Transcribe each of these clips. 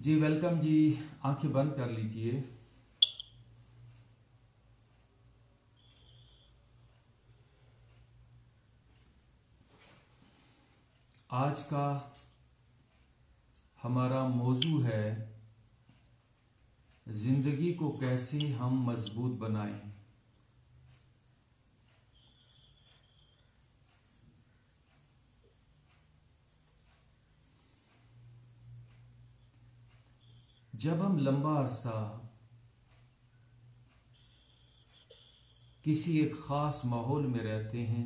जी welcome जी। आंखें बंद कर लीजिए। आज का हमारा मौजू है जिंदगी को कैसे हम मजबूत बनाएं। जब हम लंबा अरसा किसी एक ख़ास माहौल में रहते हैं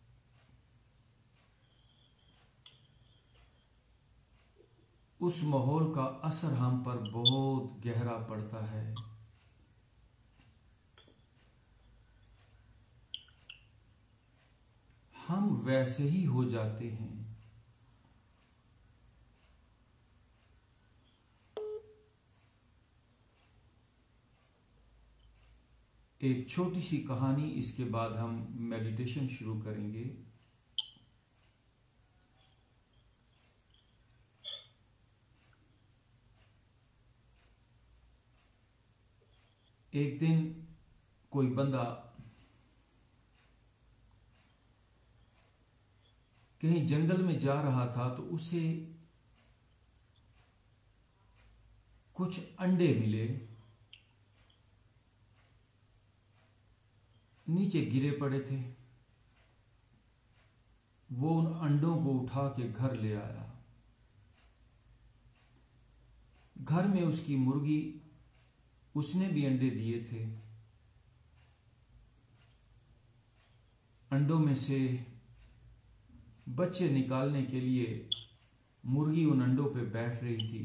उस माहौल का असर हम पर बहुत गहरा पड़ता है। हम वैसे ही हो जाते हैं। एक छोटी सी कहानी, इसके बाद हम मेडिटेशन शुरू करेंगे। एक दिन कोई बंदा कहीं जंगल में जा रहा था तो उसे कुछ अंडे मिले, नीचे गिरे पड़े थे। वो उन अंडों को उठा के घर ले आया। घर में उसकी मुर्गी, उसने भी अंडे दिए थे। अंडों में से बच्चे निकालने के लिए मुर्गी उन अंडों पे बैठ रही थी।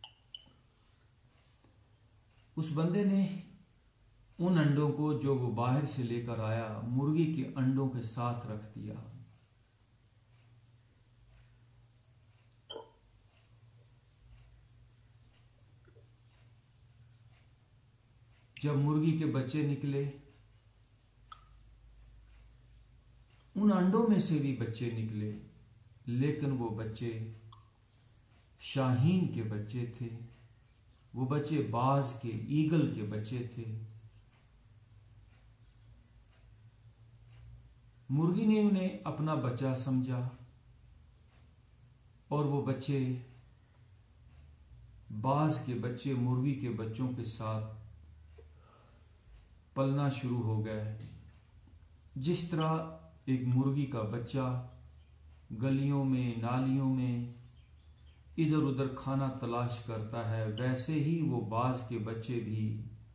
उस बंदे ने उन अंडों को जो वो बाहर से लेकर आया मुर्गी के अंडों के साथ रख दिया। जब मुर्गी के बच्चे निकले, उन अंडों में से भी बच्चे निकले, लेकिन वो बच्चे शाहीन के बच्चे थे। वो बच्चे बाज के, ईगल के बच्चे थे। मुर्गी ने उन्हें अपना बच्चा समझा और वो बच्चे, बाज के बच्चे मुर्गी के बच्चों के साथ पलना शुरू हो गए। जिस तरह एक मुर्गी का बच्चा गलियों में, नालियों में इधर उधर खाना तलाश करता है, वैसे ही वो बाज के बच्चे भी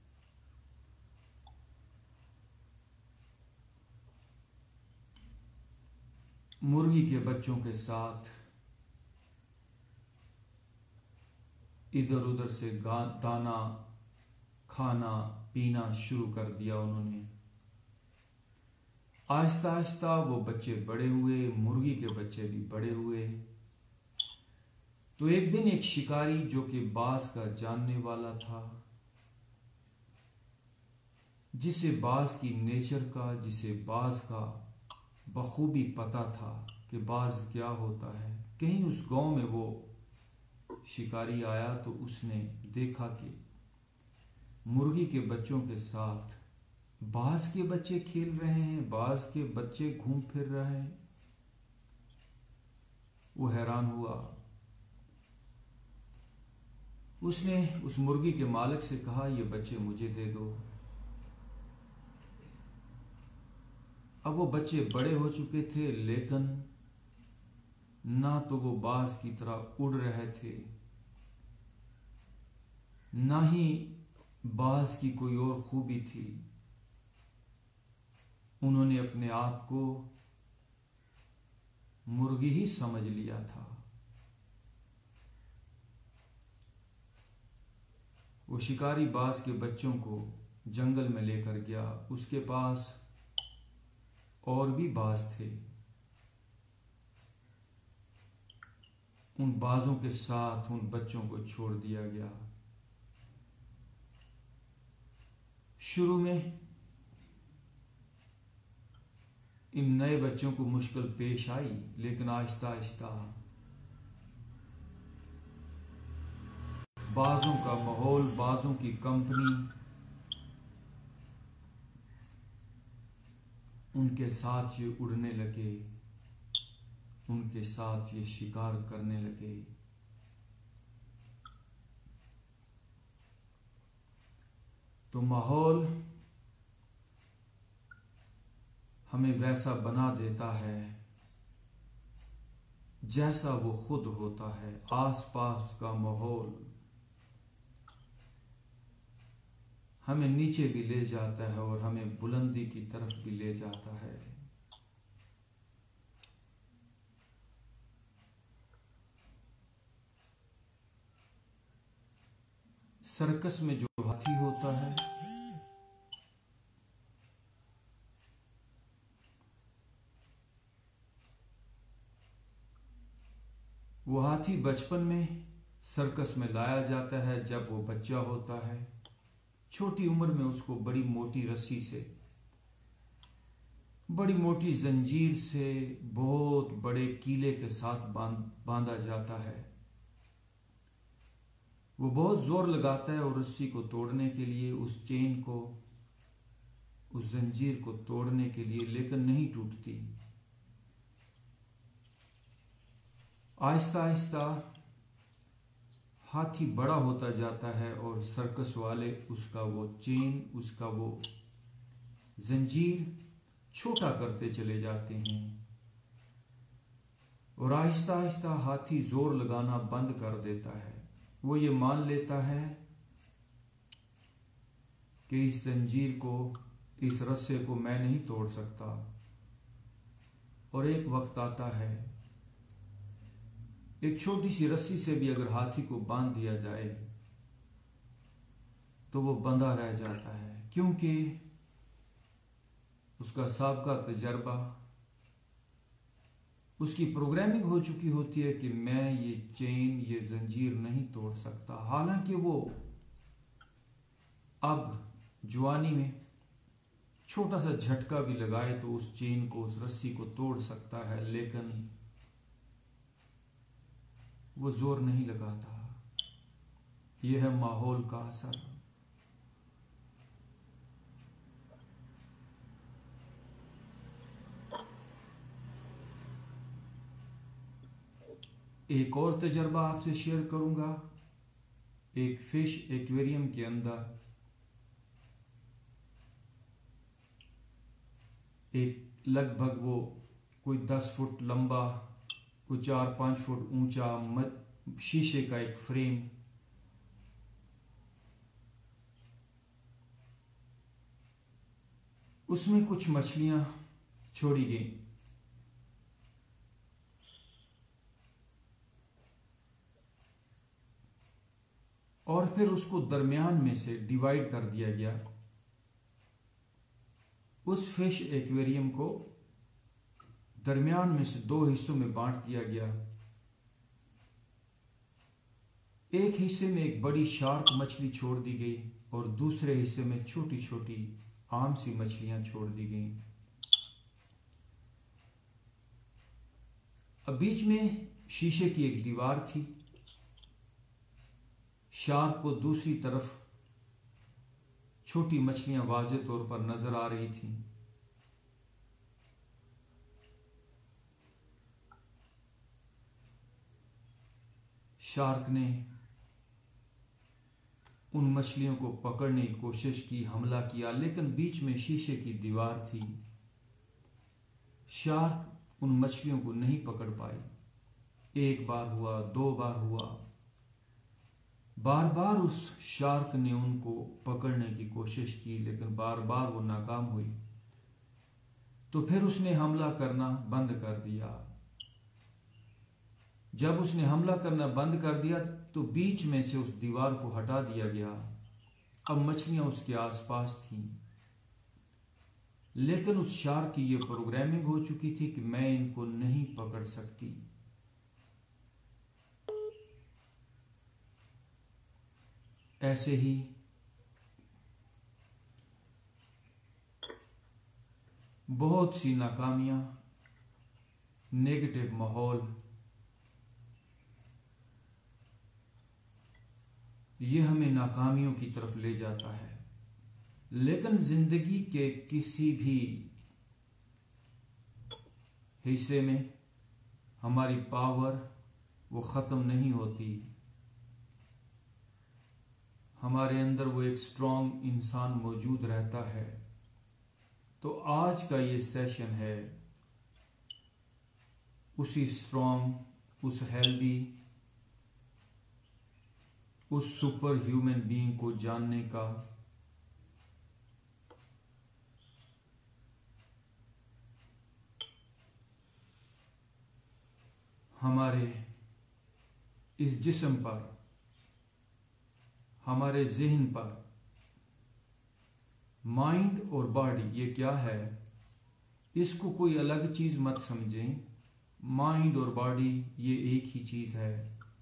मुर्गी के बच्चों के साथ इधर उधर से दाना खाना पीना शुरू कर दिया उन्होंने। आहिस्ता आहिस्ता वो बच्चे बड़े हुए, मुर्गी के बच्चे भी बड़े हुए। तो एक दिन एक शिकारी जो कि बाज का जानने वाला था, जिसे बाज की नेचर का, जिसे बाज का बखूबी पता था कि बाज क्या होता है, कहीं उस गांव में वो शिकारी आया तो उसने देखा कि मुर्गी के बच्चों के साथ बाज के बच्चे खेल रहे हैं, बाज के बच्चे घूम फिर रहे हैं। वो हैरान हुआ। उसने उस मुर्गी के मालिक से कहा, ये बच्चे मुझे दे दो। अब वो बच्चे बड़े हो चुके थे, लेकिन ना तो वो बाज की तरह उड़ रहे थे, ना ही बाज की कोई और खूबी थी। उन्होंने अपने आप को मुर्गी ही समझ लिया था। वो शिकारी बाज के बच्चों को जंगल में लेकर गया। उसके पास और भी बाज थे। उन बाजों के साथ उन बच्चों को छोड़ दिया गया। शुरू में इन नए बच्चों को मुश्किल पेश आई, लेकिन आहिस्ता आहिस्ता बाजों का माहौल, बाजों की कंपनी उनके साथ ये उड़ने लगे, उनके साथ ये शिकार करने लगे। तो माहौल हमें वैसा बना देता है जैसा वो खुद होता है। आसपास का माहौल हमें नीचे भी ले जाता है और हमें बुलंदी की तरफ भी ले जाता है। सर्कस में जो हाथी होता है, वो हाथी बचपन में सर्कस में लाया जाता है जब वो बच्चा होता है। छोटी उम्र में उसको बड़ी मोटी रस्सी से, बड़ी मोटी जंजीर से, बहुत बड़े कीले के साथ बांधा जाता है। वो बहुत जोर लगाता है और रस्सी को तोड़ने के लिए, उस चेन को, उस जंजीर को तोड़ने के लिए, लेकिन नहीं टूटती। आहिस्ता आहिस्ता हाथी बड़ा होता जाता है और सर्कस वाले उसका वो चेन, उसका वो जंजीर छोटा करते चले जाते हैं और आहिस्ता आहिस्ता हाथी जोर लगाना बंद कर देता है। वो ये मान लेता है कि इस जंजीर को, इस रस्से को मैं नहीं तोड़ सकता। और एक वक्त आता है, एक छोटी सी रस्सी से भी अगर हाथी को बांध दिया जाए तो वो बंधा रह जाता है, क्योंकि उसका साबका तजर्बा, उसकी प्रोग्रामिंग हो चुकी होती है कि मैं ये चेन, ये जंजीर नहीं तोड़ सकता। हालांकि वो अब जवानी में छोटा सा झटका भी लगाए तो उस चेन को, उस रस्सी को तोड़ सकता है, लेकिन वो जोर नहीं लगाता। यह है माहौल का असर। एक और तजर्बा आपसे शेयर करूंगा। एक फिश एक्वेरियम के अंदर एक लगभग वो कोई 10 फुट लंबा, कोई 4-5 फुट ऊंचा शीशे का एक फ्रेम, उसमें कुछ मछलियां छोड़ी गई। और फिर उसको दरमियान में से डिवाइड कर दिया गया। उस फिश एक्वेरियम को दरमियान में से 2 हिस्सों में बांट दिया गया। एक हिस्से में एक बड़ी शार्क मछली छोड़ दी गई और दूसरे हिस्से में छोटी छोटी आम सी मछलियां छोड़ दी गई। अब बीच में शीशे की एक दीवार थी। शार्क को दूसरी तरफ छोटी मछलियां वाज़े तौर पर नजर आ रही थीं। शार्क ने उन मछलियों को पकड़ने की कोशिश की, हमला किया, लेकिन बीच में शीशे की दीवार थी। शार्क उन मछलियों को नहीं पकड़ पाई। 1 बार हुआ, 2 बार हुआ, बार बार उस शार्क ने उनको पकड़ने की कोशिश की, लेकिन बार बार वो नाकाम हुई। तो फिर उसने हमला करना बंद कर दिया। जब उसने हमला करना बंद कर दिया तो बीच में से उस दीवार को हटा दिया गया। अब मछलियां उसके आसपास थीं, लेकिन उस शार्क की यह प्रोग्रामिंग हो चुकी थी कि मैं इनको नहीं पकड़ सकती। ऐसे ही बहुत सी नाकामियां, नेगेटिव माहौल ये हमें नाकामियों की तरफ ले जाता है। लेकिन जिंदगी के किसी भी हिस्से में हमारी पावर वो ख़त्म नहीं होती। हमारे अंदर वो एक स्ट्रॉन्ग इंसान मौजूद रहता है। तो आज का ये सेशन है उसी स्ट्रॉन्ग, उस हेल्दी, उस सुपर ह्यूमन बीइंग को जानने का। हमारे इस जिस्म पर, हमारे ज़हन पर, माइंड और बॉडी ये क्या है, इसको कोई अलग चीज मत समझें। माइंड और बॉडी ये एक ही चीज है।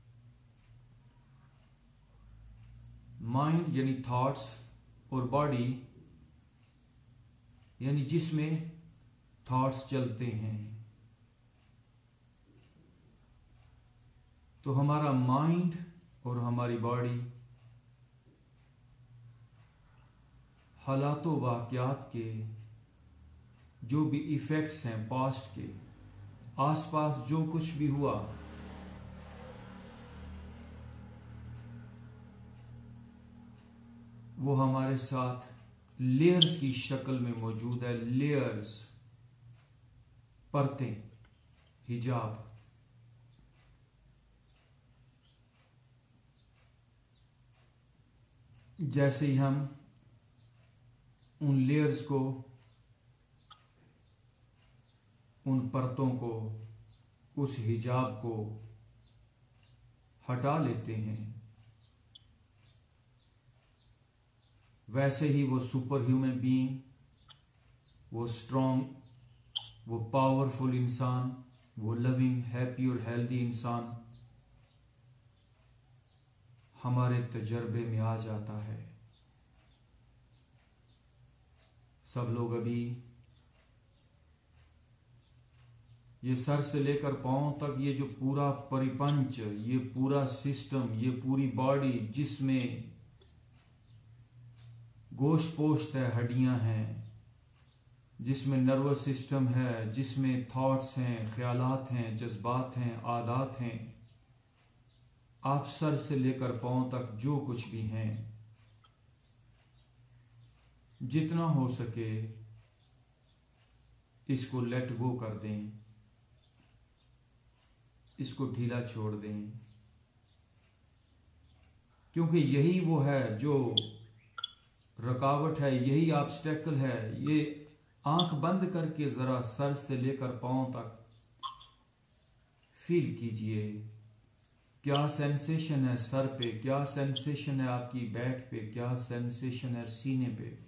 माइंड यानी थॉट्स और बॉडी यानी जिसमें थॉट्स चलते हैं। तो हमारा माइंड और हमारी बॉडी हालातों वाक़यात के जो भी इफ़ेक्ट्स हैं पास्ट के, आसपास जो कुछ भी हुआ, वो हमारे साथ लेयर्स की शक्ल में मौजूद है। लेयर्स, परतें, हिजाब। जैसे ही हम उन लेयर्स को, उन परतों को, उस हिजाब को हटा लेते हैं, वैसे ही वो सुपर ह्यूमन बीइंग, वो स्ट्रॉन्ग, वो पावरफुल इंसान, वो लविंग, हैप्पी और हेल्दी इंसान हमारे तजर्बे में आ जाता है। सब लोग अभी ये सर से लेकर पांव तक ये जो पूरा परिपंच, ये पूरा सिस्टम, ये पूरी बॉडी जिसमें गोश्त पोश्त है, हड्डियां हैं, जिसमें नर्वस सिस्टम है, जिसमें थॉट्स हैं, ख्यालात हैं, जज्बात हैं, आदात हैं, आप सर से लेकर पांव तक जो कुछ भी हैं, जितना हो सके इसको लेट गो कर दें, इसको ढीला छोड़ दें। क्योंकि यही वो है जो रुकावट है, यही ऑब्स्टेकल है। ये आंख बंद करके जरा सर से लेकर पांव तक फील कीजिए, क्या सेंसेशन है सर पे, क्या सेंसेशन है आपकी बैक पे, क्या सेंसेशन है सीने पे।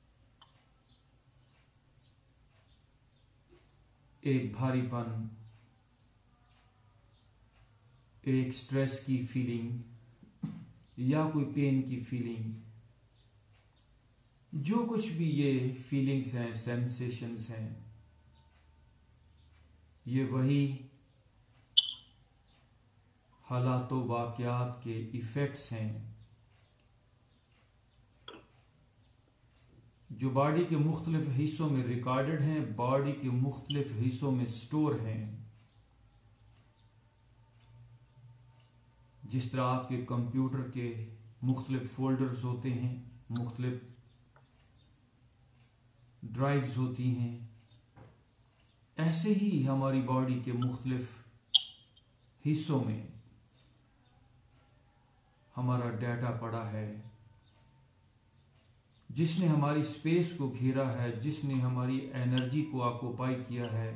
एक भारीपन, एक स्ट्रेस की फीलिंग या कोई पेन की फीलिंग, जो कुछ भी ये फीलिंग्स हैं, सेंसेशंस हैं, ये वही हालातों वाक़यात के इफ़ेक्ट्स हैं जो बॉडी के मुख्तलिफ हिस्सों में रिकॉर्डेड हैं, बॉडी के मुख्तलिफ हिस्सों में स्टोर हैं। जिस तरह आपके कंप्यूटर के मुख्तलिफ फोल्डर्स होते हैं, मुख्तलिफ ड्राइव्स होती हैं, ऐसे ही हमारी बॉडी के मुख्तलिफ हिस्सों में हमारा डाटा पड़ा है, जिसने हमारी स्पेस को घेरा है, जिसने हमारी एनर्जी को ऑक्युपाई किया है।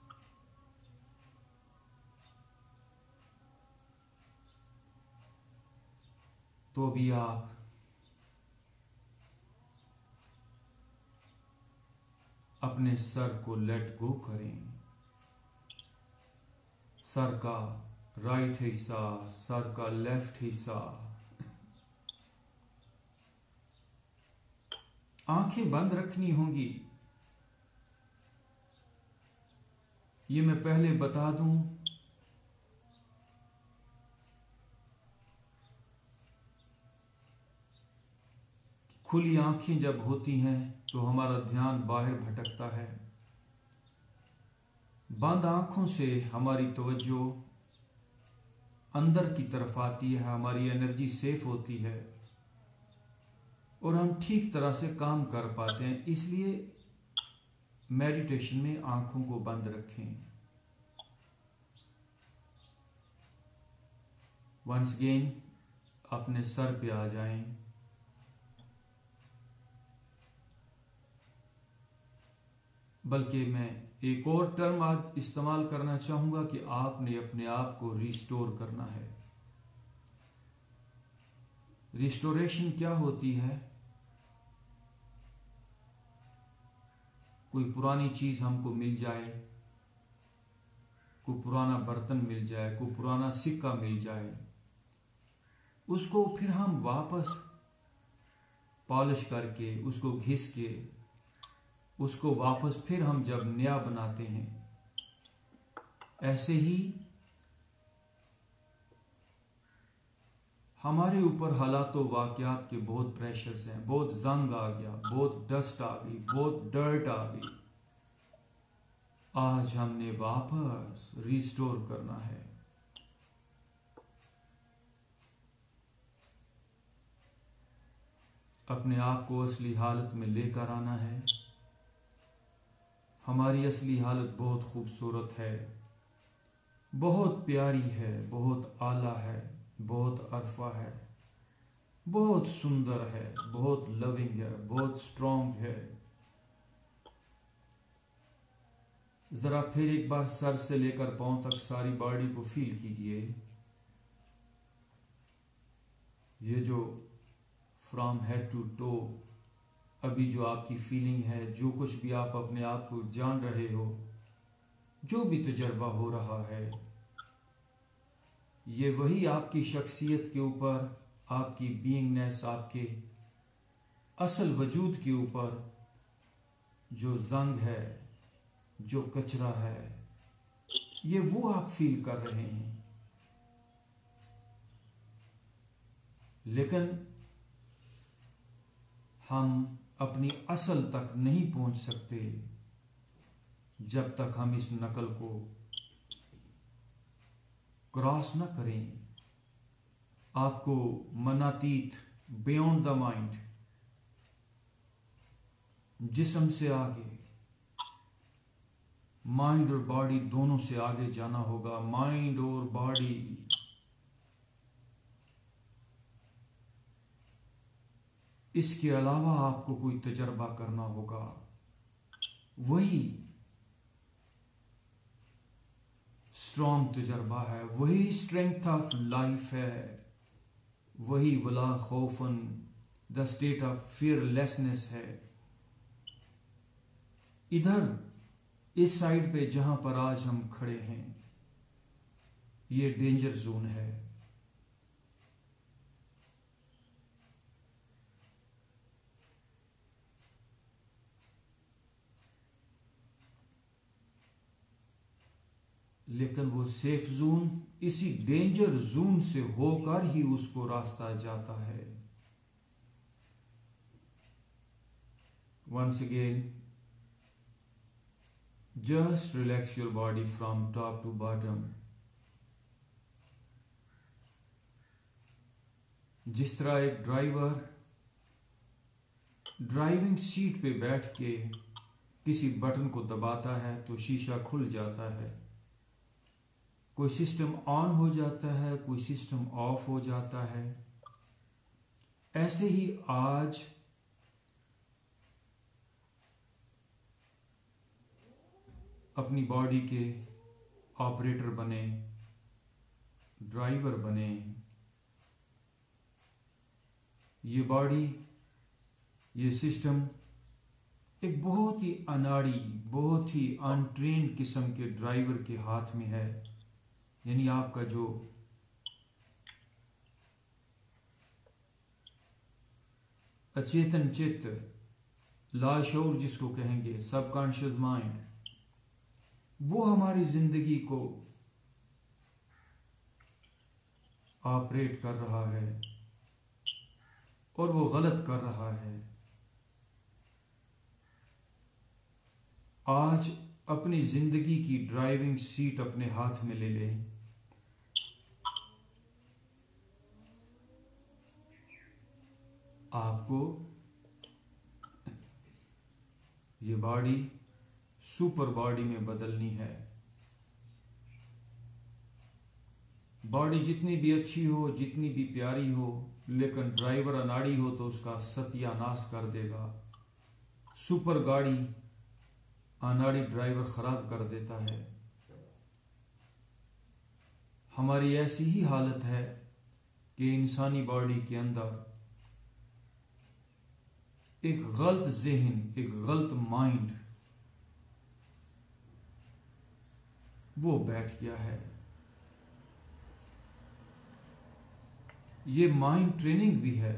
तो भी आप अपने सर को लेट गो करें। सर का राइट हिस्सा, सर का लेफ्ट हिस्सा, आंखें बंद रखनी होंगी। ये मैं पहले बता दूं, खुली आंखें जब होती हैं तो हमारा ध्यान बाहर भटकता है। बंद आंखों से हमारी तवज्जो अंदर की तरफ आती है, हमारी एनर्जी सेफ होती है और हम ठीक तरह से काम कर पाते हैं। इसलिए मेडिटेशन में आंखों को बंद रखें। वंस अगेन अपने सर पे आ जाएं। बल्कि मैं एक और टर्म आज इस्तेमाल करना चाहूंगा कि आपने अपने आप को रिस्टोर करना है। रिस्टोरेशन क्या होती है? कोई पुरानी चीज हमको मिल जाए, कोई पुराना बर्तन मिल जाए, कोई पुराना सिक्का मिल जाए, उसको फिर हम वापस पॉलिश करके, उसको घिस के, उसको वापस फिर हम जब नया बनाते हैं, ऐसे ही हमारे ऊपर हालात व वाकयात के बहुत प्रेशर्स हैं। बहुत जंग आ गया, बहुत डस्ट आ गई, बहुत डर्ट आ गई। आज हमने वापस रिस्टोर करना है। अपने आप को असली हालत में लेकर आना है। हमारी असली हालत बहुत खूबसूरत है, बहुत प्यारी है, बहुत आला है, बहुत अरफा है, बहुत सुंदर है, बहुत लविंग है, बहुत स्ट्रॉन्ग है। जरा फिर एक बार सर से लेकर पांव तक सारी बॉडी को फील कीजिए। ये जो फ्रॉम हेड टू टो अभी जो आपकी फीलिंग है, जो कुछ भी आप अपने आप को जान रहे हो, जो भी तजर्बा हो रहा है, ये वही आपकी शख्सियत के ऊपर, आपकी बीइंगनेस, आपके असल वजूद के ऊपर जो जंग है, जो कचरा है, ये वो आप फील कर रहे हैं। लेकिन हम अपनी असल तक नहीं पहुंच सकते जब तक हम इस नकल को क्रॉस न करें। आपको मनातीत, बियॉन्ड द माइंड, जिस्म से आगे, माइंड और बॉडी दोनों से आगे जाना होगा। माइंड और बॉडी इसके अलावा आपको कोई तजर्बा करना होगा। वही स्ट्रॉन्ग तजर्बा है, वही स्ट्रेंथ ऑफ लाइफ है, वही वला खौफन, द स्टेट ऑफ फियरलेसनेस है। इधर इस साइड पे जहां पर आज हम खड़े हैं, ये डेंजर जोन है। लेकिन वो सेफ जोन इसी डेंजर जोन से होकर ही उसको रास्ता जाता है। Once again, just relax your body from top to bottom. जिस तरह एक ड्राइवर ड्राइविंग सीट पे बैठ के किसी बटन को दबाता है तो शीशा खुल जाता है, कोई सिस्टम ऑन हो जाता है, कोई सिस्टम ऑफ हो जाता है। ऐसे ही आज अपनी बॉडी के ऑपरेटर बने, ड्राइवर बने। ये बॉडी, ये सिस्टम एक बहुत ही अनाड़ी, बहुत ही अनट्रेन्ड किस्म के ड्राइवर के हाथ में है। यानी आपका जो अचेतन चित्त, लाशऊर जिसको कहेंगे, सबकॉन्शियस माइंड, वो हमारी जिंदगी को ऑपरेट कर रहा है और वो गलत कर रहा है। आज अपनी जिंदगी की ड्राइविंग सीट अपने हाथ में ले लें। आपको ये बॉडी सुपर बॉडी में बदलनी है। बॉडी जितनी भी अच्छी हो, जितनी भी प्यारी हो, लेकिन ड्राइवर अनाड़ी हो तो उसका सत्यानाश कर देगा। सुपर गाड़ी अनाड़ी ड्राइवर खराब कर देता है। हमारी ऐसी ही हालत है कि इंसानी बॉडी के अंदर एक गलत ज़हन, एक गलत माइंड वो बैठ गया है। ये माइंड ट्रेनिंग भी है।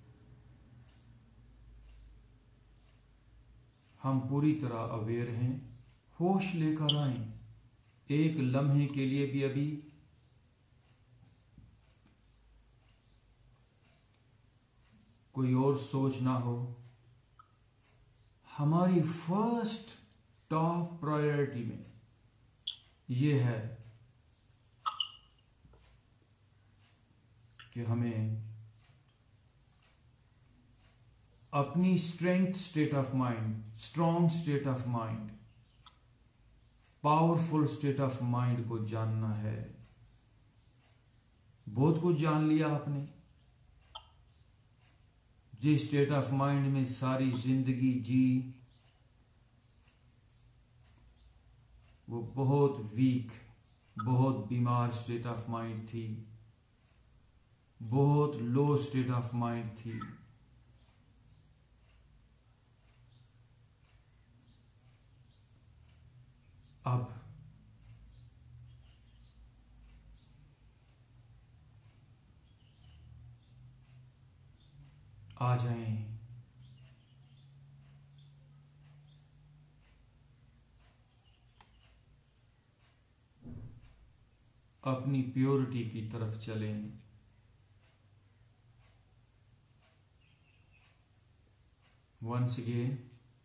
हम पूरी तरह अवेयर हैं, होश लेकर आए। एक लम्हे के लिए भी अभी कोई और सोच ना हो। हमारी फर्स्ट टॉप प्रायोरिटी में ये है कि हमें अपनी strength state of mind, strong state of mind, powerful state of mind को जानना है। बहुत कुछ जान लिया आपने। जिस स्टेट ऑफ माइंड में सारी जिंदगी जी, वो बहुत वीक, बहुत बीमार स्टेट ऑफ माइंड थी, बहुत लो स्टेट ऑफ माइंड थी। अब आ जाएं, अपनी प्योरिटी की तरफ चलें। वंस अगेन,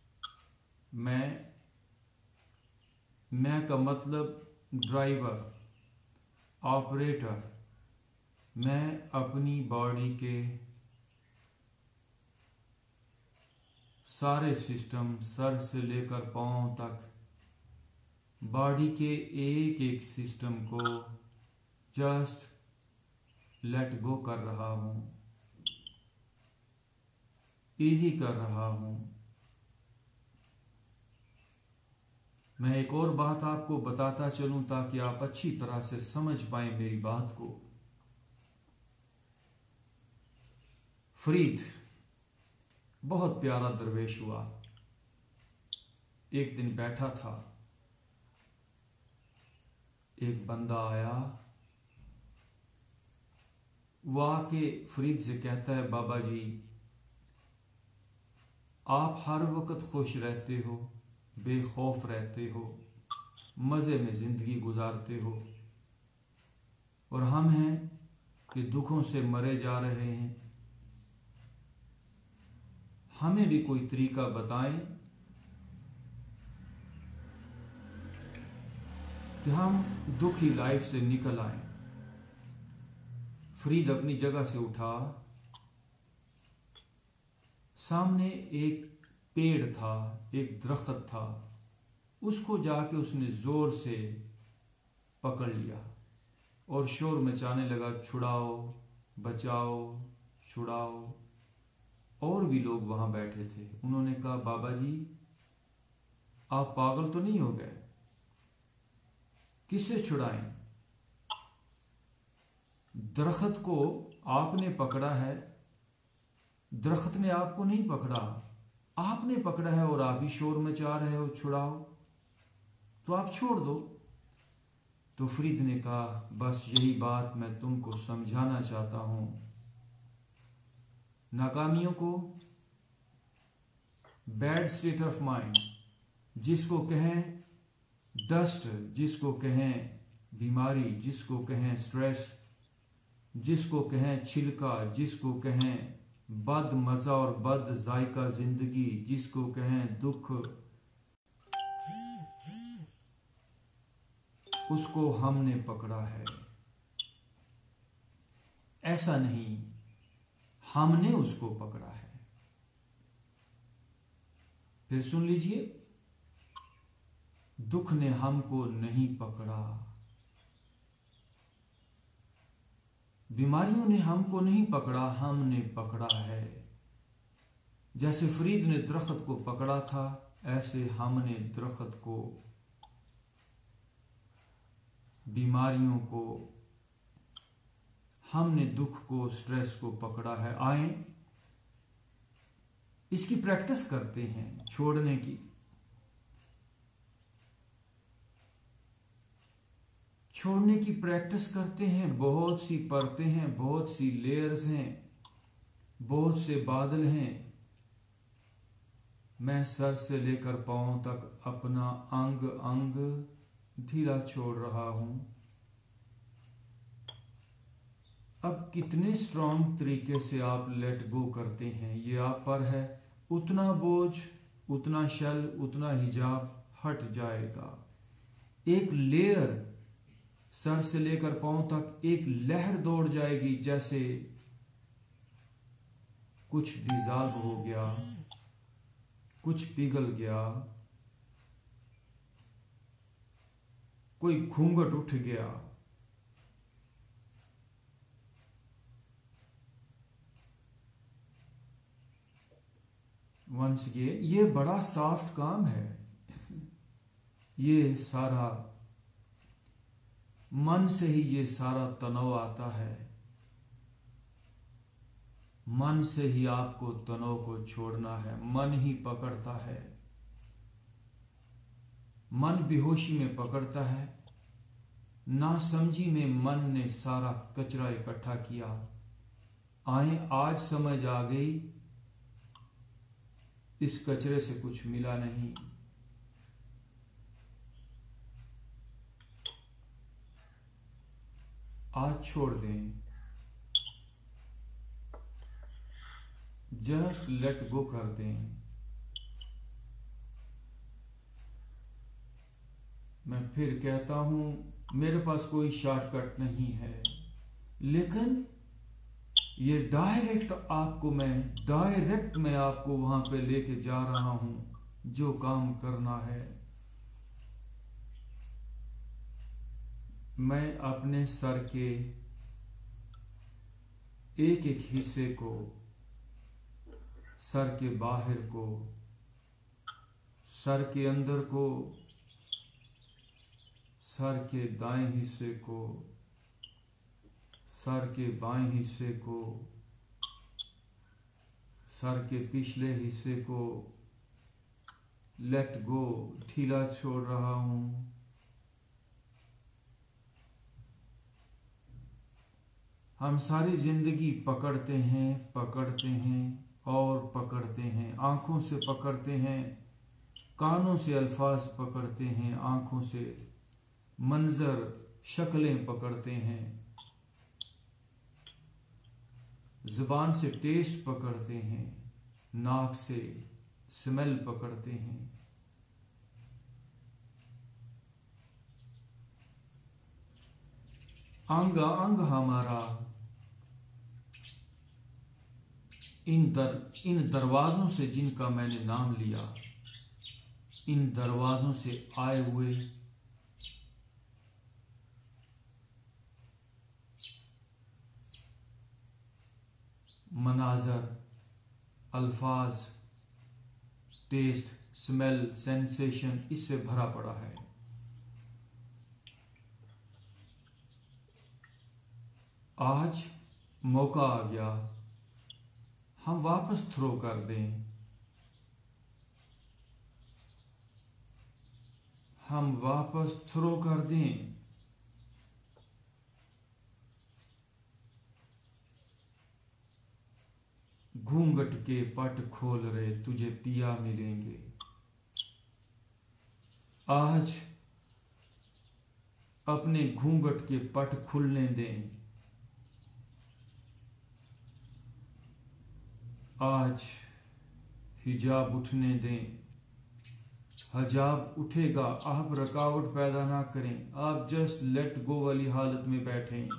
मैं का मतलब ड्राइवर, ऑपरेटर। मैं अपनी बॉडी के सारे सिस्टम, सर से लेकर पांव तक, बॉडी के एक एक सिस्टम को जस्ट लेट गो कर रहा हूं, इजी कर रहा हूं। मैं एक और बात आपको बताता चलूं ताकि आप अच्छी तरह से समझ पाएं मेरी बात को। फरीद बहुत प्यारा दरवेश हुआ। एक दिन बैठा था, एक बंदा आया, वो आके फरीद से कहता है, बाबा जी आप हर वक्त खुश रहते हो, बेखौफ रहते हो, मज़े में ज़िंदगी गुजारते हो, और हम हैं कि दुखों से मरे जा रहे हैं। हमें भी कोई तरीका बताएं कि हम दुखी लाइफ से निकल आए। फरीद अपनी जगह से उठा, सामने एक पेड़ था, एक दरख्त था, उसको जाके उसने जोर से पकड़ लिया और शोर मचाने लगा, छुड़ाओ, बचाओ, छुड़ाओ। और भी लोग वहां बैठे थे। उन्होंने कहा, बाबा जी आप पागल तो नहीं हो गए, किससे छुड़ाएं? दरख्त को आपने पकड़ा है, दरख्त ने आपको नहीं पकड़ा, आपने पकड़ा है और आप ही शोर मचा रहे हो, छुड़ाओ, तो आप छोड़ दो। तो फरीद ने कहा, बस यही बात मैं तुमको समझाना चाहता हूं। नाकामियों को, बैड स्टेट ऑफ माइंड, जिसको कहें डस्ट, जिसको कहें बीमारी, जिसको कहें स्ट्रेस, जिसको कहें छिलका, जिसको कहें बद मज़ा और बद जायका जिंदगी जिसको कहें दुख, उसको हमने पकड़ा है। ऐसा नहीं, हमने उसको पकड़ा है। फिर सुन लीजिए, दुख ने हमको नहीं पकड़ा, बीमारियों ने हमको नहीं पकड़ा, हमने पकड़ा है। जैसे फरीद ने दरख्त को पकड़ा था, ऐसे हमने दरख्त को, बीमारियों को, हमने दुख को, स्ट्रेस को पकड़ा है। आए इसकी प्रैक्टिस करते हैं, छोड़ने की। छोड़ने की प्रैक्टिस करते हैं। बहुत सी परतें हैं, बहुत सी लेयर्स हैं, बहुत से बादल हैं। मैं सर से लेकर पांव तक अपना अंग अंग ढीला छोड़ रहा हूं। अब कितने स्ट्रांग तरीके से आप लेट गो करते हैं, ये आप पर है। उतना बोझ, उतना शल, उतना हिजाब हट जाएगा। एक लेयर, सर से लेकर पांव तक एक लहर दौड़ जाएगी, जैसे कुछ डिजॉल्व हो गया, कुछ पिघल गया, कोई घूंघट उठ गया। वंस ये बड़ा सॉफ्ट काम है। ये सारा मन से ही, ये सारा तनाव आता है। मन से ही आपको तनाव को छोड़ना है। मन ही पकड़ता है। मन बेहोशी में पकड़ता है। नासमझी में मन ने सारा कचरा इकट्ठा किया। आए आज समझ आ गई, इस कचरे से कुछ मिला नहीं। आज छोड़ दें, जस्ट लेट गो कर दें। मैं फिर कहता हूं, मेरे पास कोई शॉर्टकट नहीं है, लेकिन ये डायरेक्ट मैं आपको वहां पे लेके जा रहा हूं जो काम करना है। मैं अपने सर के एक एक हिस्से को, सर के बाहर को, सर के अंदर को, सर के दाएं हिस्से को, सर के बाएं हिस्से को, सर के पिछले हिस्से को लेट गो, ढीला छोड़ रहा हूं। हम सारी जिंदगी पकड़ते हैं और पकड़ते हैं। आंखों से पकड़ते हैं, कानों से अल्फाज पकड़ते हैं, आंखों से मंजर, शक्लें पकड़ते हैं, जुबान से टेस्ट पकड़ते हैं, नाक से स्मेल पकड़ते हैं। अंग अंग हमारा इन दरवाजों से, जिनका मैंने नाम लिया, इन दरवाजों से आए हुए मनाजर, अल्फाज, टेस्ट, स्मेल, सेंसेशन, इससे भरा पड़ा है। आज मौका आ गया, हम वापस थ्रो कर दें। हम वापस थ्रो कर दें। घूंघट के पट खोल रहे तुझे पिया मिलेंगे। आज अपने घूंघट के पट खुलने दें। आज हिजाब उठने दें, हजाब उठेगा, आप रुकावट पैदा ना करें, आप जस्ट लेट गो वाली हालत में बैठें।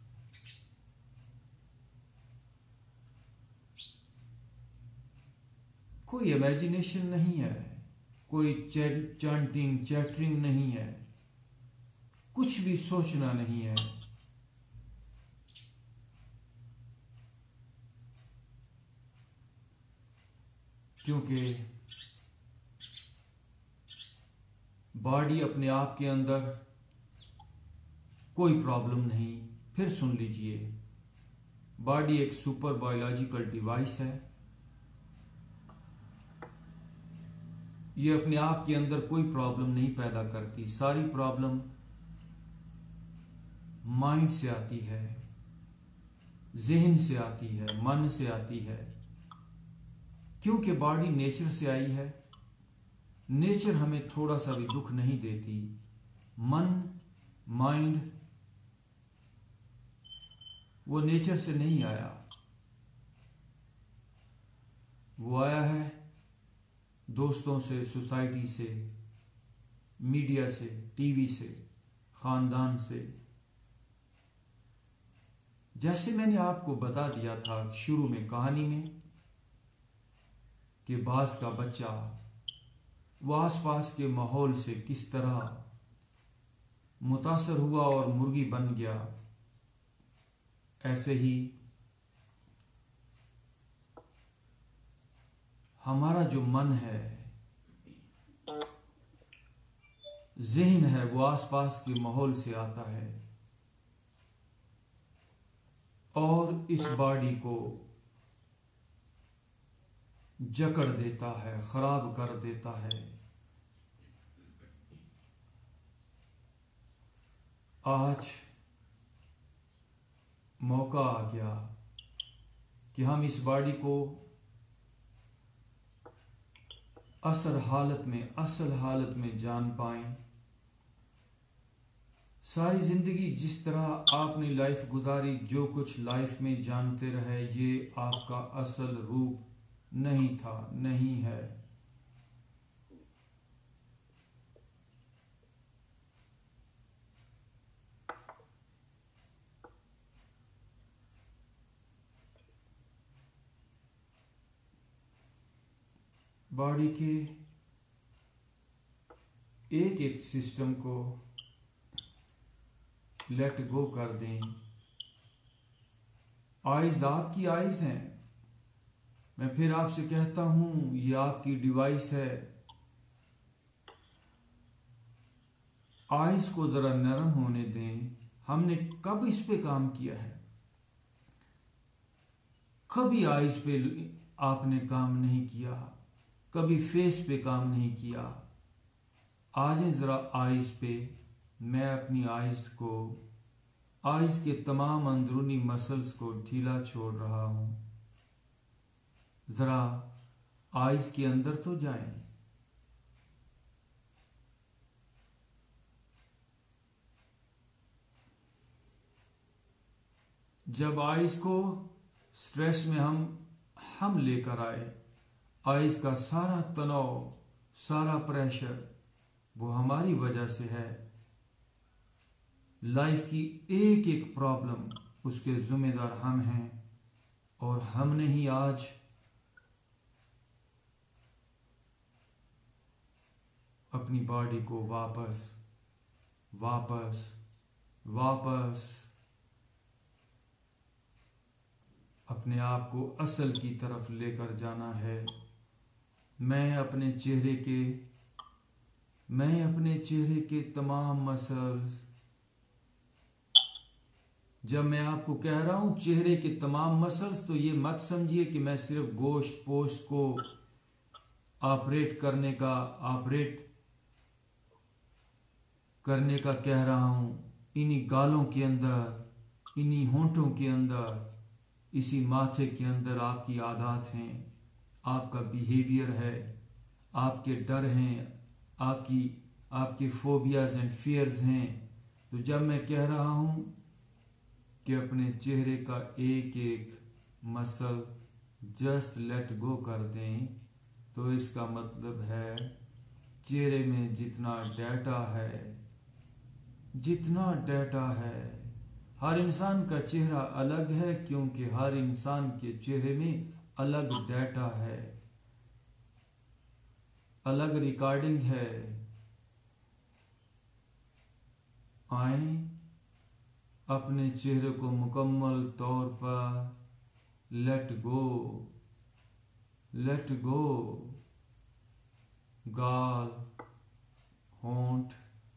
कोई इमेजिनेशन नहीं है, कोई चैंटिंग चैटरिंग नहीं है, कुछ भी सोचना नहीं है। क्योंकि बॉडी अपने आप के अंदर कोई प्रॉब्लम नहीं। फिर सुन लीजिए, बॉडी एक सुपर बायोलॉजिकल डिवाइस है। ये अपने आप के अंदर कोई प्रॉब्लम नहीं पैदा करती। सारी प्रॉब्लम माइंड से आती है, जहन से आती है, मन से आती है। क्योंकि बॉडी नेचर से आई है। नेचर हमें थोड़ा सा भी दुख नहीं देती। मन, माइंड, वो नेचर से नहीं आया, वो आया है दोस्तों से, सोसाइटी से, मीडिया से, टीवी से, खानदान से। जैसे मैंने आपको बता दिया था शुरू में कहानी में कि बाज का बच्चा वो आसपास के माहौल से किस तरह मुतासर हुआ और मुर्गी बन गया, ऐसे ही हमारा जो मन है, ज़हन है, वो आसपास के माहौल से आता है और इस बॉडी को जकड़ देता है, खराब कर देता है। आज मौका आ गया कि हम इस बॉडी को असल हालत में जान पाएं। सारी जिंदगी जिस तरह आपने लाइफ गुजारी, जो कुछ लाइफ में जानते रहे, ये आपका असल रूप नहीं था, नहीं है। बॉडी के एक एक सिस्टम को लेट गो कर दें। आइज आपकी आइज हैं। मैं फिर आपसे कहता हूं, ये आपकी डिवाइस है। आइज को जरा नरम होने दें। हमने कब इस पे काम किया है? कभी आइज पे आपने काम नहीं किया, कभी फेस पे काम नहीं किया। आज जरा आइज पे। मैं अपनी आइज के तमाम अंदरूनी मसल्स को ढीला छोड़ रहा हूं। जरा आइज के अंदर तो जाएं। जब आइज को स्ट्रेस में हम लेकर आए, आइज का सारा तनाव, सारा प्रेशर, वो हमारी वजह से है। लाइफ की एक एक प्रॉब्लम, उसके जिम्मेदार हम हैं। और हमने ही आज अपनी बॉडी को वापस अपने आप को असल की तरफ लेकर जाना है। मैं अपने चेहरे के तमाम मसल्स, जब मैं आपको कह रहा हूं चेहरे के तमाम मसल्स, तो ये मत समझिए कि मैं सिर्फ गोश्त पोस्ट को ऑपरेट करने का कह रहा हूं। इन्हीं गालों के अंदर, इन्हीं होंठों के अंदर, इसी माथे के अंदर आपकी आदत हैं, आपका बिहेवियर है, आपके डर हैं, आपके फोबियाज एंड फियर्स हैं। तो जब मैं कह रहा हूं कि अपने चेहरे का एक एक मसल जस्ट लेट गो कर दें तो इसका मतलब है चेहरे में जितना डाटा है, हर इंसान का चेहरा अलग है क्योंकि हर इंसान के चेहरे में अलग डाटा है, अलग रिकॉर्डिंग है। आए अपने चेहरे को मुकम्मल तौर पर लेट गो, गाल, होंठ,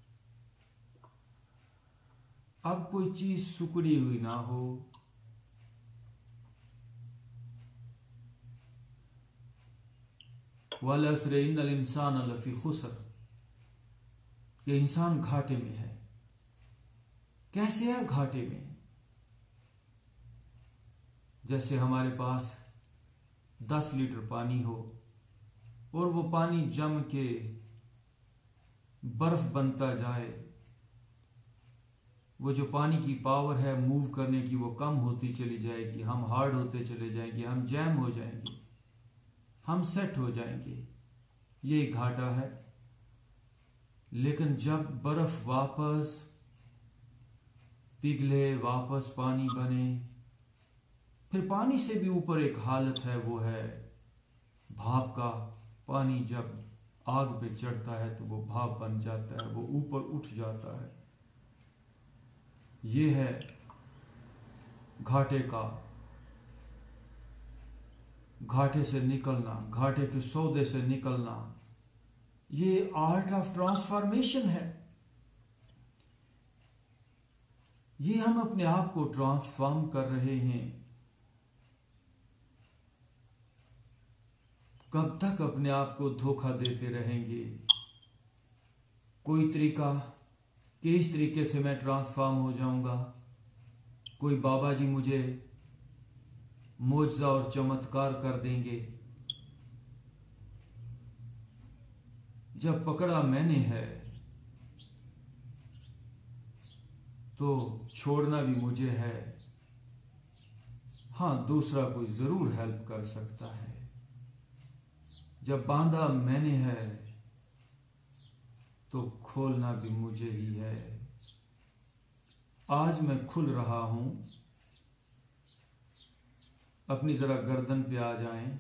अब कोई चीज सुकड़ी हुई ना हो, वल अस्र इन्नल इंसान लफी खुसर, ये इंसान घाटे में है। कैसे है घाटे में? जैसे हमारे पास 10 लीटर पानी हो और वो पानी जम के बर्फ बनता जाए, वो जो पानी की पावर है मूव करने की वो कम होती चली जाएगी, हम हार्ड होते चले जाएंगे, हम जैम हो जाएंगे, हम सेट हो जाएंगे। ये घाटा है। लेकिन जब बर्फ वापस पिघले, वापस पानी बने, फिर पानी से भी ऊपर एक हालत है, वो है भाप का। पानी जब आग पे चढ़ता है तो वो भाप बन जाता है, वो ऊपर उठ जाता है। ये है घाटे से निकलना, घाटे के सौदे से निकलना। ये आर्ट ऑफ ट्रांसफॉर्मेशन है। ये हम अपने आप को ट्रांसफॉर्म कर रहे हैं। कब तक अपने आप को धोखा देते रहेंगे? कोई तरीका कि इस तरीके से मैं ट्रांसफॉर्म हो जाऊंगा, कोई बाबा जी मुझे मोजज़ा और चमत्कार कर देंगे। जब पकड़ा मैंने है तो छोड़ना भी मुझे है। हाँ, दूसरा कोई जरूर हेल्प कर सकता है। जब बांधा मैंने है तो खोलना भी मुझे ही है। आज मैं खुल रहा हूं। अपनी जरा गर्दन पे आ जाएं।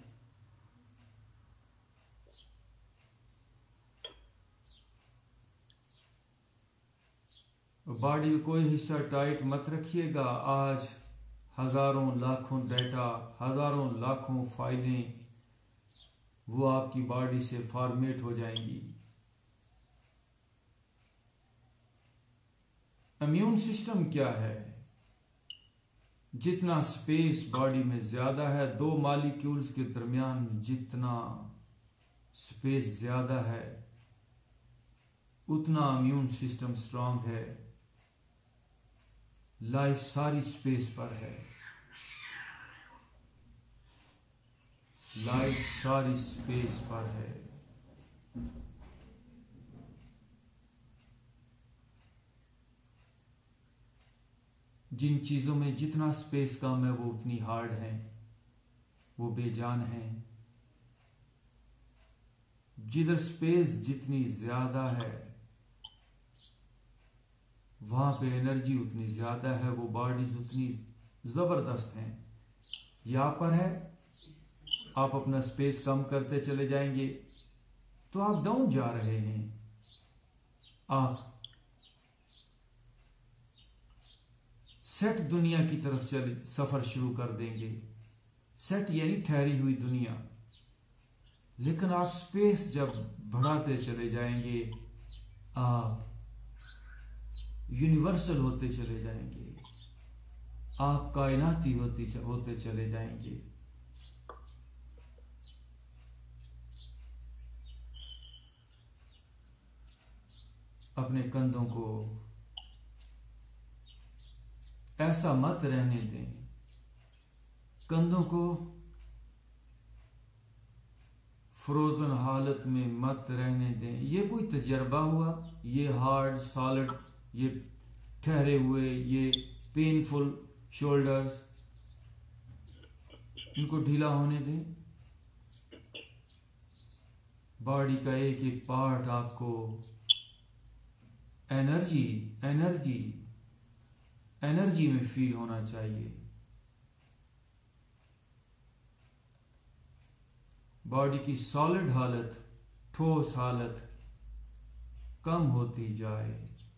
बॉडी का कोई हिस्सा टाइट मत रखिएगा। आज हजारों लाखों डेटा, हजारों लाखों फाइलें वो आपकी बॉडी से फॉर्मेट हो जाएंगी। इम्यून सिस्टम क्या है? जितना स्पेस बॉडी में ज्यादा है, दो मॉलिक्यूल्स के दरमियान जितना स्पेस ज्यादा है उतना इम्यून सिस्टम स्ट्रांग है। लाइफ सारी स्पेस पर है। लाइफ सारी स्पेस पर है। जिन चीजों में जितना स्पेस कम है वो उतनी हार्ड है, वो बेजान है। जिधर स्पेस जितनी ज्यादा है वहां पे एनर्जी उतनी ज्यादा है, वो बॉडीज उतनी जबरदस्त हैं। यहां पर है, आप अपना स्पेस कम करते चले जाएंगे तो आप डाउन जा रहे हैं। आप सेट दुनिया की तरफ सफर शुरू कर देंगे। सेट यानी ठहरी हुई दुनिया। लेकिन आप स्पेस जब बढ़ाते चले जाएंगे, आप यूनिवर्सल होते चले जाएंगे, आप कायनाती होते चले जाएंगे। अपने कंधों को ऐसा मत रहने दें, कंधों को फ्रोजन हालत में मत रहने दें। ये कोई तजर्बा हुआ? ये हार्ड सॉलिड, ये ठहरे हुए, ये पेनफुल शोल्डर्स इनको ढीला होने दें। बॉडी का एक एक पार्ट आपको एनर्जी एनर्जी एनर्जी में फील होना चाहिए। बॉडी की सॉलिड हालत, ठोस हालत कम होती जाए।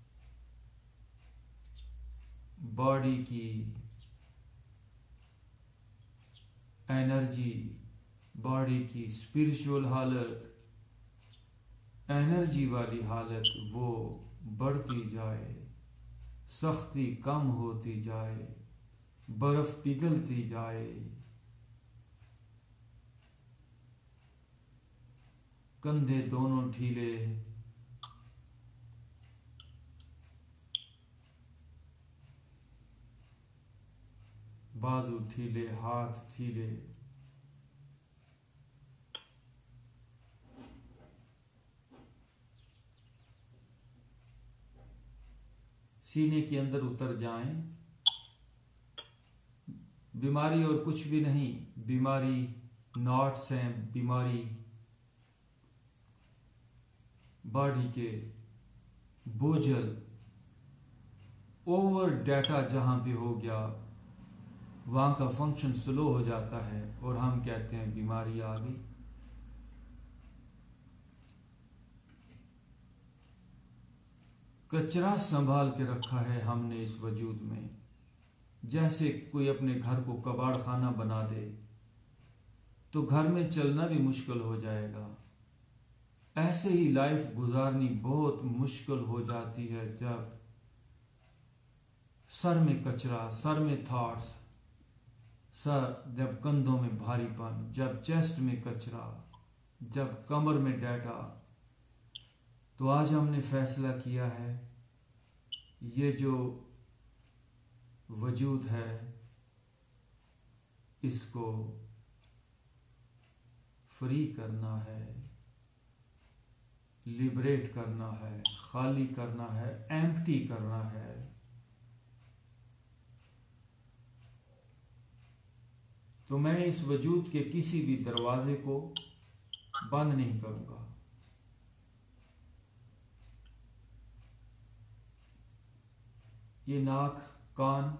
बॉडी की एनर्जी, बॉडी की स्पिरिचुअल हालत, एनर्जी वाली हालत वो बढ़ती जाए, सख्ती कम होती जाए, बर्फ पिघलती जाए, कंधे दोनों ढीले, बाजू ढीले, हाथ ढीले। सीने के अंदर उतर जाएं। बीमारी और कुछ भी नहीं, बीमारी नॉट्स हैं, बीमारी बॉडी के बोझल ओवर डाटा जहां पे हो गया वहां का फंक्शन स्लो हो जाता है और हम कहते हैं बीमारी आ गई। कचरा संभाल के रखा है हमने इस वजूद में। जैसे कोई अपने घर को कबाड़ खाना बना दे तो घर में चलना भी मुश्किल हो जाएगा। ऐसे ही लाइफ गुजारनी बहुत मुश्किल हो जाती है जब सर में कचरा, सर में थॉट्स, जब कंधों में भारीपन, जब चेस्ट में कचरा, जब कमर में डाटा। तो आज हमने फैसला किया है ये जो वजूद है इसको फ्री करना है, लिबरेट करना है, खाली करना है, एम्प्टी करना है। तो मैं इस वजूद के किसी भी दरवाजे को बंद नहीं करूंगा। ये नाक, कान,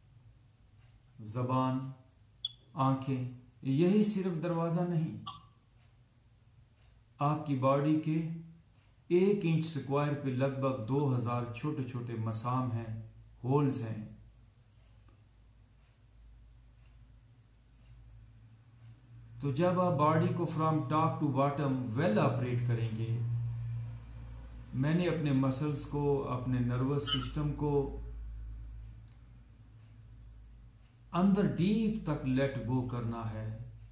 जबान, आंखें, यही सिर्फ दरवाजा नहीं, आपकी बॉडी के 1 इंच स्क्वायर पे लगभग 2000 छोटे छोटे मसाम हैं, होल्स हैं। तो जब आप बॉडी को from top to bottom well operate करेंगे, मैंने अपने मसल्स को, अपने नर्वस सिस्टम को अंदर डीप तक लेट गो करना है।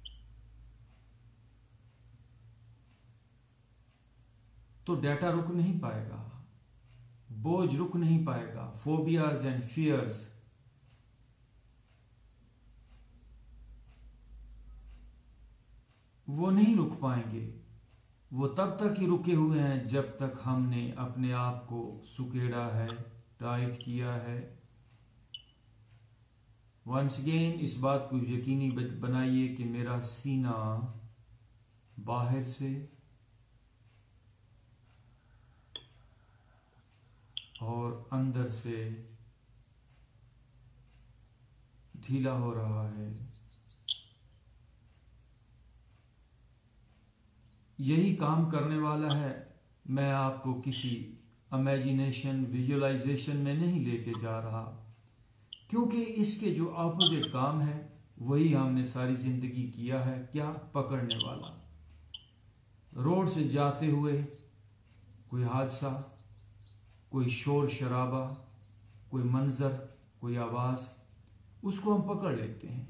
तो डाटा रुक नहीं पाएगा, बोझ रुक नहीं पाएगा, फोबियाज एंड फियर्स वो नहीं रुक पाएंगे। वो तब तक ही रुके हुए हैं जब तक हमने अपने आप को सुकेड़ा है, टाइट किया है। वंस अगेन इस बात को यकीनी बनाइए कि मेरा सीना बाहर से और अंदर से ढीला हो रहा है। यही काम करने वाला है। मैं आपको किसी इमेजिनेशन, विजुअलाइजेशन में नहीं लेके जा रहा, क्योंकि इसके जो ऑपोजिट काम है वही हमने सारी जिंदगी किया है। क्या? पकड़ने वाला। रोड से जाते हुए कोई हादसा, कोई शोर शराबा, कोई मंजर, कोई आवाज, उसको हम पकड़ लेते हैं।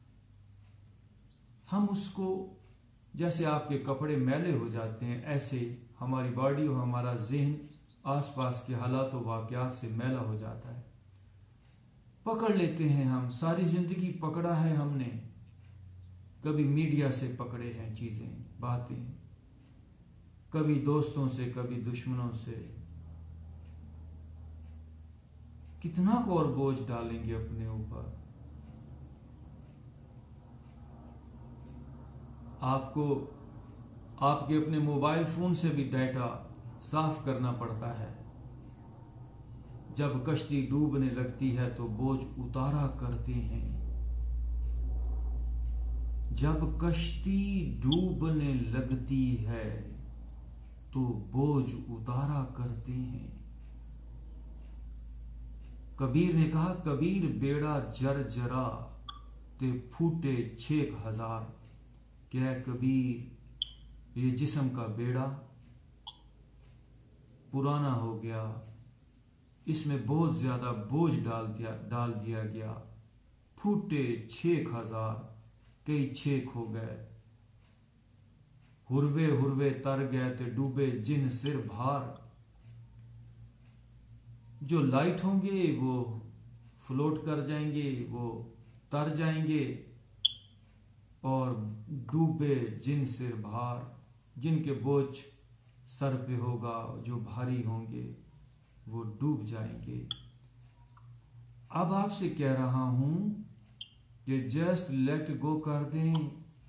हम उसको, जैसे आपके कपड़े मैले हो जाते हैं, ऐसे हमारी बॉडी और हमारा जहन आसपास के हालात और वाकयात से मैला हो जाता है। पकड़ लेते हैं हम। सारी जिंदगी पकड़ा है हमने। कभी मीडिया से पकड़े हैं चीजें, बातें, कभी दोस्तों से, कभी दुश्मनों से। कितना को और बोझ डालेंगे अपने ऊपर। आपको आपके अपने मोबाइल फोन से भी डाटा साफ करना पड़ता है। जब कश्ती डूबने लगती है तो बोझ उतारा करते हैं। जब कश्ती डूबने लगती है तो बोझ उतारा करते हैं। कबीर ने कहा, कबीर बेड़ा जर जरा ते फूटे 6,000। क्या कबीर, ये जिस्म का बेड़ा पुराना हो गया, इसमें बहुत ज्यादा बोझ डाल दिया गया। फूटे 6,000, कई छेक हो गए। हुरवे हुरवे तर गए ते डूबे जिन सिर भार। जो लाइट होंगे वो फ्लोट कर जाएंगे, वो तर जाएंगे, और डूबे जिन सिर भार, जिनके बोझ सर पे होगा, जो भारी होंगे वो डूब जाएंगे। अब आपसे कह रहा हूं कि जस्ट लेट गो कर दें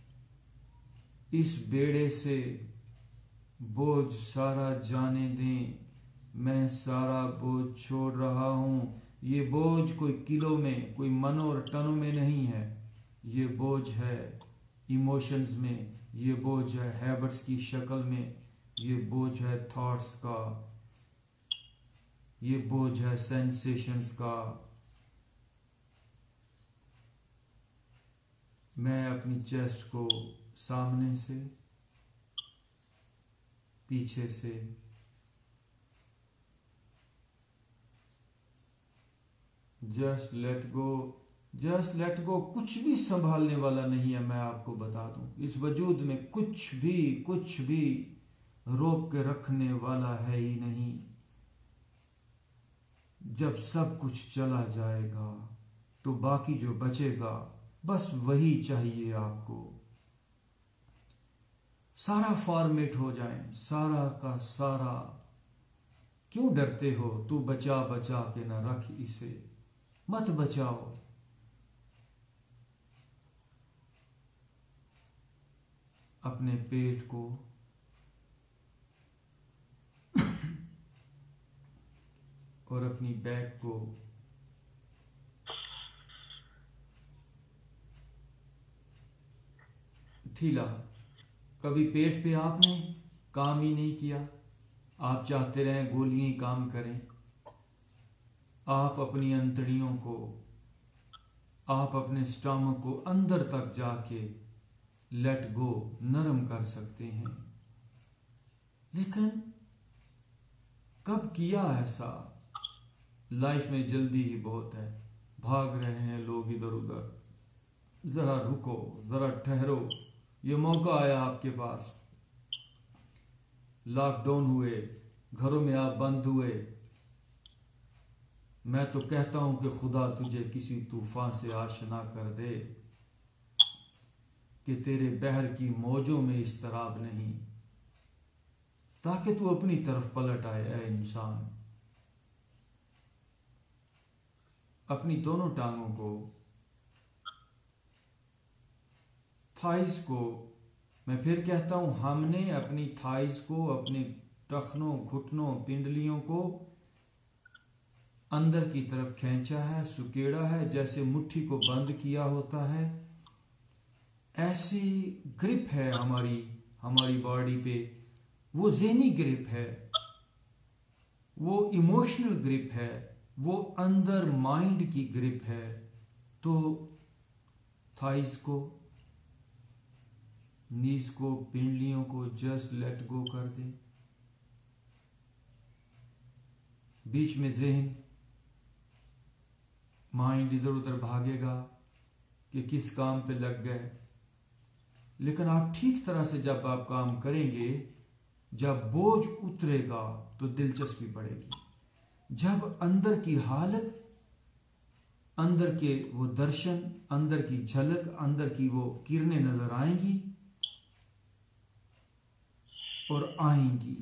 इस बेड़े से, बोझ सारा जाने दें। मैं सारा बोझ छोड़ रहा हूं। ये बोझ कोई किलो में, कोई मन और टनों में नहीं है। ये बोझ है इमोशंस में, ये बोझ है हैबिट्स की शक्ल में, ये बोझ है थॉट्स का, ये बोझ है सेंसेशंस का। मैं अपनी चेस्ट को सामने से, पीछे से, just let go, just let go. कुछ भी संभालने वाला नहीं है, मैं आपको बता दूं। इस वजूद में कुछ भी रोक के रखने वाला है ही नहीं। जब सब कुछ चला जाएगा तो बाकी जो बचेगा बस वही चाहिए आपको। सारा फॉर्मेट हो जाए, सारा का सारा। क्यों डरते हो? तू बचा बचा के न रख इसे, मत बचाओ। अपने पेट को और अपनी बैक को ढीला। कभी पेट पे आपने काम ही नहीं किया, आप चाहते रहे गोलियां ही काम करें। आप अपनी अंतड़ियों को, आप अपने स्टमक को अंदर तक जाके लेट गो, नरम कर सकते हैं, लेकिन कब किया ऐसा? लाइफ में जल्दी ही बहुत है, भाग रहे हैं लोग इधर उधर। जरा रुको, जरा ठहरो, ये मौका आया आपके पास। लॉकडाउन हुए, घरों में आप बंद हुए। मैं तो कहता हूं कि खुदा तुझे किसी तूफान से आशना कर दे कि तेरे बहर की मौजों में इस्तराब नहीं, ताकि तू अपनी तरफ पलट आए। ऐ इंसान, अपनी दोनों टांगों को, थाइस को, मैं फिर कहता हूं, हमने अपनी थाइस को, अपने टखनों, घुटनों, पिंडलियों को अंदर की तरफ खींचा है, सुकेड़ा है। जैसे मुट्ठी को बंद किया होता है, ऐसी ग्रिप है हमारी बॉडी पे। वो ज़हनी ग्रिप है, वो इमोशनल ग्रिप है, वो अंदर माइंड की ग्रिप है। तो थाइस को, नीज को, पिंडलियों को जस्ट लेट गो कर दें। बीच में जहन, माइंड इधर उधर भागेगा कि किस काम पे लग गए, लेकिन आप ठीक तरह से जब आप काम करेंगे, जब बोझ उतरेगा तो दिलचस्पी बढ़ेगी। जब अंदर की हालत, अंदर के वो दर्शन, अंदर की झलक, अंदर की वो किरणें नजर आएंगी और आएंगी,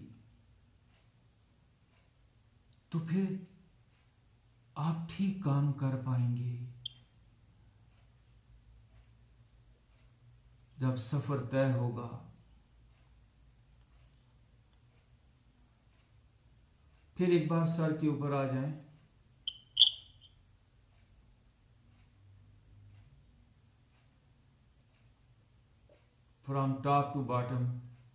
तो फिर आप ठीक काम कर पाएंगे। जब सफर तय होगा, फिर एक बार सर के ऊपर आ जाएं। From top to bottom.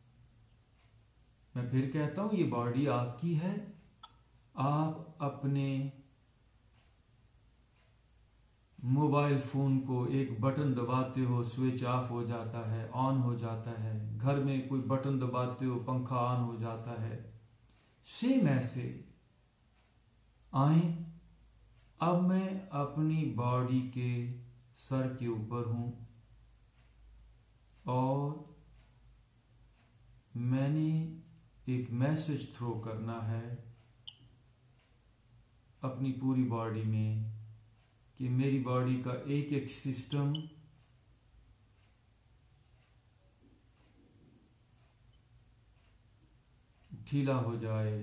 मैं फिर कहता हूं, ये बॉडी आपकी है। आप अपने मोबाइल फोन को एक बटन दबाते हो, स्विच ऑफ हो जाता है, ऑन हो जाता है। घर में कोई बटन दबाते हो, पंखा ऑन हो जाता है। सेम ऐसे आए। अब मैं अपनी बॉडी के सर के ऊपर हूं और मैंने एक मैसेज थ्रो करना है अपनी पूरी बॉडी में कि मेरी बॉडी का एक एक सिस्टम ढीला हो जाए।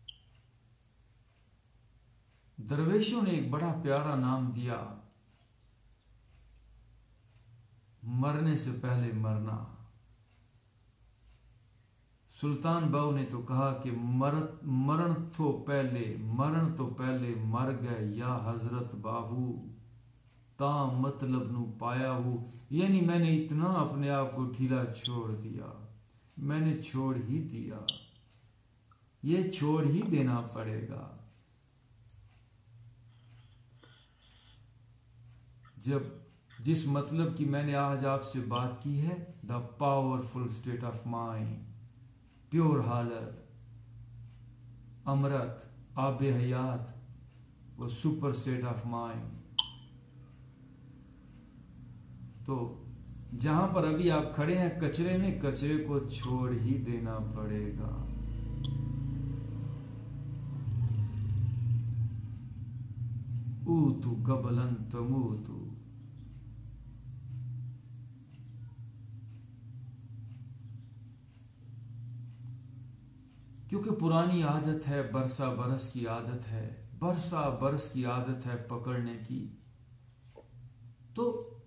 दरवेशों ने एक बड़ा प्यारा नाम दिया, मरने से पहले मरना। सुल्तान बाहू ने तो कहा कि मरण तो पहले मर गए या हजरत बाहू, ता मतलब नु पाया हूं। यानी मैंने इतना अपने आप को ढीला छोड़ दिया, मैंने छोड़ ही दिया, ये छोड़ ही देना पड़ेगा। जब जिस मतलब की मैंने आज आपसे बात की है, the powerful state of mind, pure हालत, अमृत, आबे हयात, वो सुपर स्टेट ऑफ माइंड। तो जहां पर अभी आप खड़े हैं कचरे में, कचरे को छोड़ ही देना पड़ेगा। ऊतु कबलन तमूतु। क्योंकि पुरानी आदत है, बरसा बरस की आदत है, बरसा बरस की आदत है पकड़ने की, तो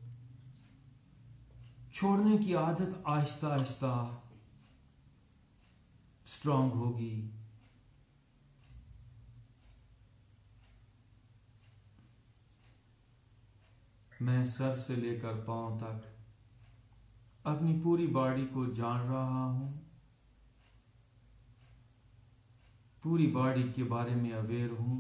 छोड़ने की आदत आहिस्ता आहिस्ता स्ट्रांग होगी। मैं सर से लेकर पांव तक अपनी पूरी बॉडी को जान रहा हूं, पूरी बॉडी के बारे में अवेयर हूं।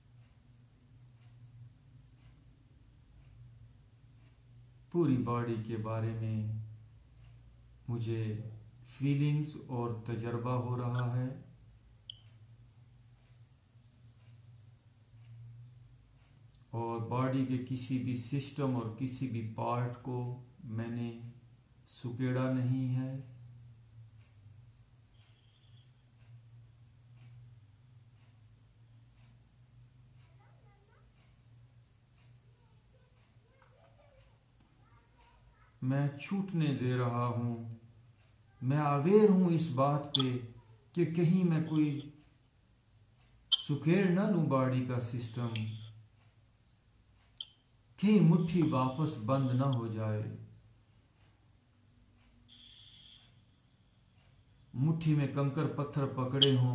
पूरी बॉडी के बारे में मुझे फीलिंग्स और तजर्बा हो रहा है। और बॉडी के किसी भी सिस्टम और किसी भी पार्ट को मैंने सुकेड़ा नहीं है। मैं छूटने दे रहा हूं। मैं अवेयर हूं इस बात पे कि कहीं मैं कोई सुकेड़ ना लूं बॉडी का सिस्टम, कहीं मुट्ठी वापस बंद ना हो जाए। मुट्ठी में कंकर पत्थर पकड़े हों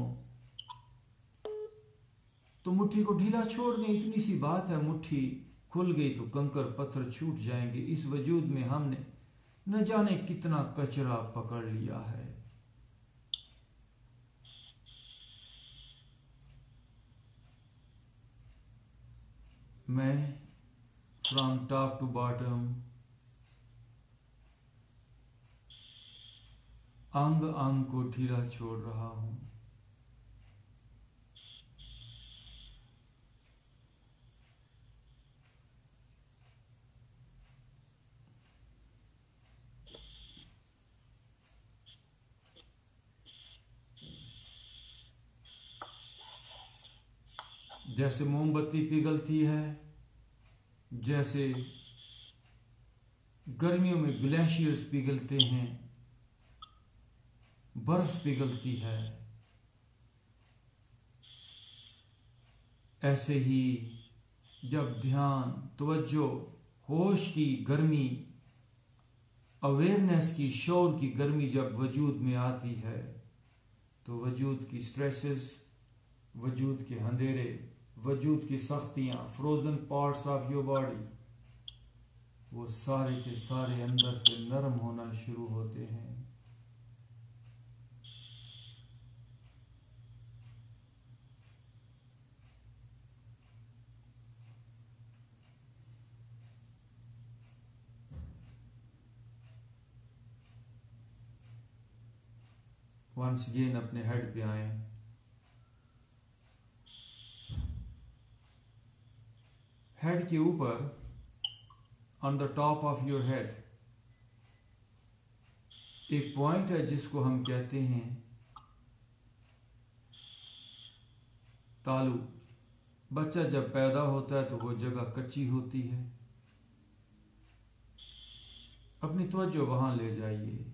तो मुट्ठी को ढीला छोड़ दें, इतनी सी बात है। मुट्ठी खुल गई तो कंकर पत्थर छूट जाएंगे। इस वजूद में हमने न जाने कितना कचरा पकड़ लिया है। मैं फ्रॉम टॉप टू बॉटम अंग अंग को ढीला छोड़ रहा हूं। जैसे मोमबत्ती पिघलती है, जैसे गर्मियों में ग्लेशियर्स पिघलते हैं, बर्फ पिघलती है, ऐसे ही जब ध्यान, तवज्जो, होश की गर्मी अवेयरनेस की, शौर की गर्मी जब वजूद में आती है तो वजूद की स्ट्रेसेस, वजूद के अंधेरे, वजूद की सख्तियाँ, frozen parts of your body, वो सारे के सारे अंदर से नरम होना शुरू होते हैं। वंस अगेन अपने हेड पे आए। हेड के ऊपर, on the top of your head, एक पॉइंट है जिसको हम कहते हैं तालू। बच्चा जब पैदा होता है तो वो जगह कच्ची होती है। अपनी तवज्जो वहां ले जाइए।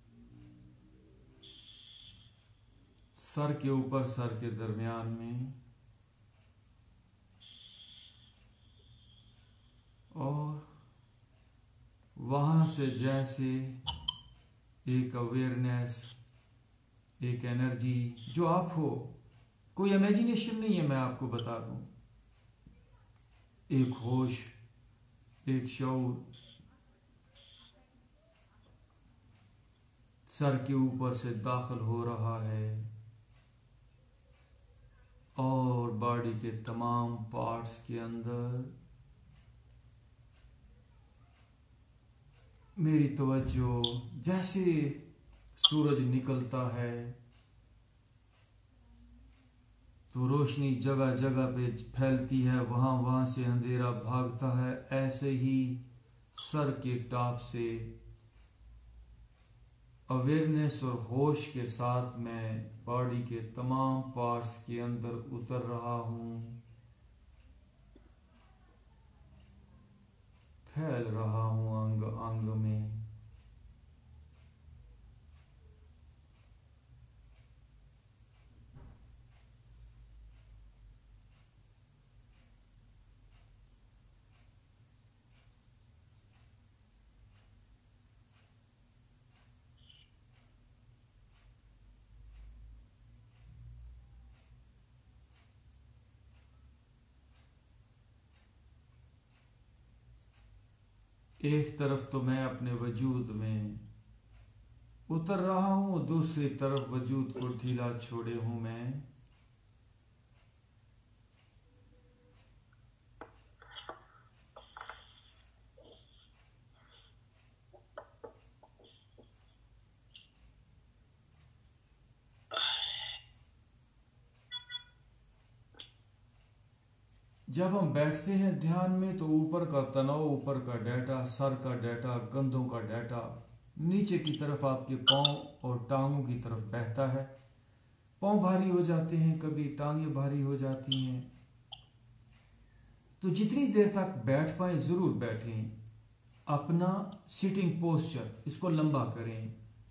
सर के ऊपर, सर के दरमियान में, और वहां से जैसे एक अवेयरनेस, एक एनर्जी जो आप हो, कोई इमेजिनेशन नहीं है, मैं आपको बता दूं, एक होश, एक शऊर सर के ऊपर से दाखिल हो रहा है और बॉडी के तमाम पार्ट्स के अंदर। मेरी तवज्जो जैसे सूरज निकलता है तो रोशनी जगह जगह पे फैलती है, वहां वहां से अंधेरा भागता है। ऐसे ही सर के टॉप से अवेयरनेस और होश के साथ मैं बॉडी के तमाम पार्ट्स के अंदर उतर रहा हूं, फैल रहा हूं अंग अंग में। एक तरफ तो मैं अपने वजूद में उतर रहा हूं, दूसरी तरफ वजूद को ढीला छोड़े हूं मैं। जब हम बैठते हैं ध्यान में तो ऊपर का तनाव, ऊपर का डाटा, सर का डाटा, कंधों का डाटा नीचे की तरफ आपके पांव और टांगों की तरफ बहता है। पांव भारी हो जाते हैं, कभी टांगें भारी हो जाती हैं। तो जितनी देर तक बैठ पाए जरूर बैठें। अपना सिटिंग पोस्चर, इसको लंबा करें।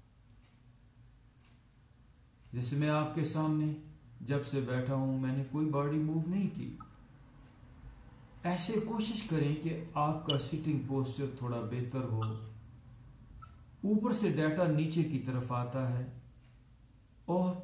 जैसे मैं आपके सामने जब से बैठा हूं, मैंने कोई बॉडी मूव नहीं की। ऐसे कोशिश करें कि आपका सिटिंग पोस्चर थोड़ा बेहतर हो। ऊपर से डाटा नीचे की तरफ आता है और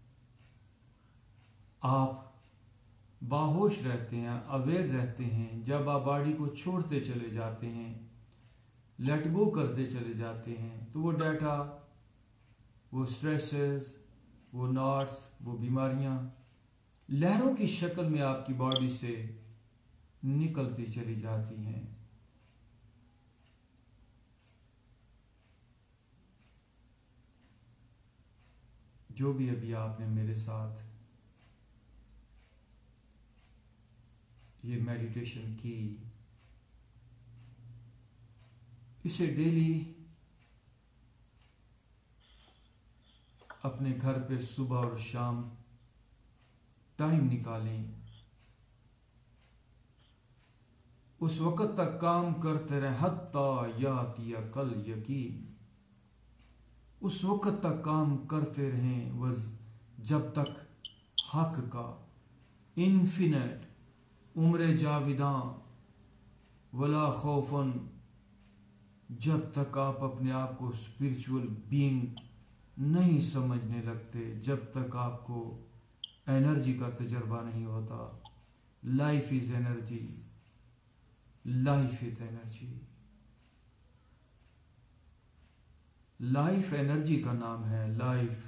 आप बाहोश रहते हैं, अवेयर रहते हैं। जब आप बॉडी को छोड़ते चले जाते हैं, लेट गो करते चले जाते हैं, तो वो डाटा, वो स्ट्रेसेस, वो नॉट्स, वो बीमारियां लहरों की शक्ल में आपकी बॉडी से निकलती चली जाती हैं। जो भी अभी आपने मेरे साथ ये मेडिटेशन की, इसे डेली अपने घर पे सुबह और शाम टाइम निकालें। उस वक़्त तक काम करते रहे हत्ता यातिया कल यकीन। उस वक़्त तक काम करते रहें वज जब तक हक का इन्फिनेट उम्र जाविदां वला खौफन जब तक आप अपने आप को स्पिरिचुअल बीइंग नहीं समझने लगते, जब तक आपको एनर्जी का तजर्बा नहीं होता। Life is energy, life is energy, life energy का नाम है। लाइफ,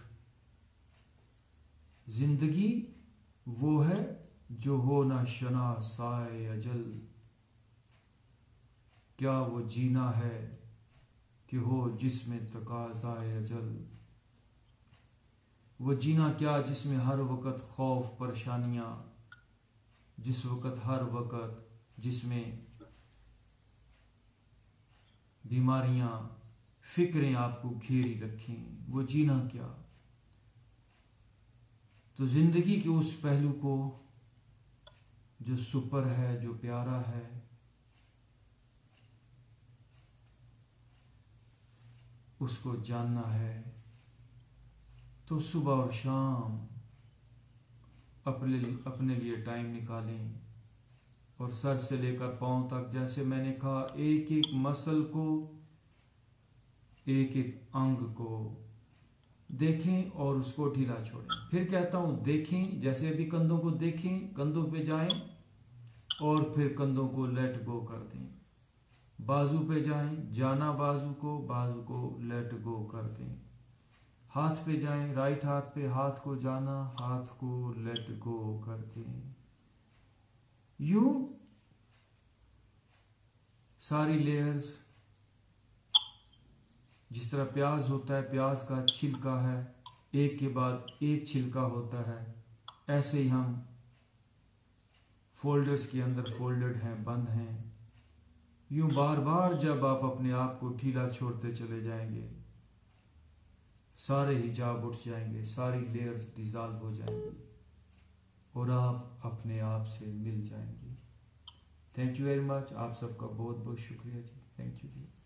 जिंदगी वो है जो हो ना शना साए अजल। क्या वो जीना है कि हो जिसमें तकाज़ाए अजल। वो जीना क्या जिसमें हर वक़्त खौफ परेशानियां, जिस वक़्त हर वक़्त जिसमें बीमारियां फिक्रें आपको घेरी रखें, वो जीना क्या। तो जिंदगी के उस पहलू को जो सुपर है, जो प्यारा है, उसको जानना है। तो सुबह और शाम अपने लिए टाइम निकालें और सर से लेकर पांव तक, जैसे मैंने कहा, एक एक मसल को, एक एक अंग को देखें और उसको ढीला छोड़ें। फिर कहता हूं देखें, जैसे अभी कंधों को देखें, कंधों पे जाएं और फिर कंधों को लेट गो कर दें। बाजू पे जाएं, जाना बाजू को लेट गो कर दें। हाथ पे जाएं, राइट हाथ पे, हाथ को जाना, हाथ को लेट गो कर दें। यूं सारी लेयर्स, जिस तरह प्याज होता है, प्याज का छिलका है, एक के बाद एक छिलका होता है, ऐसे ही हम फोल्डर्स के अंदर फोल्डेड हैं, बंद हैं। यूं बार बार जब आप अपने आप को ढीला छोड़ते चले जाएंगे, सारे हिजाब उठ जाएंगे, सारी लेयर्स डिसॉल्व हो जाएंगी और आप अपने आप से मिल जाएंगे। Thank you very much. आप सबका बहुत बहुत शुक्रिया जी। Thank you ji.